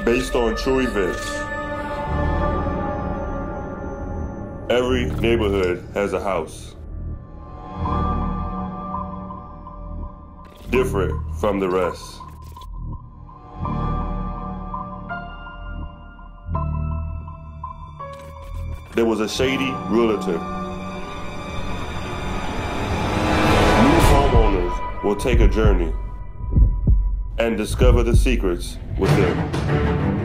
based on true events. Every neighborhood has a house, different from the rest. There was a shady realtor. New homeowners will take a journey and discover the secrets within.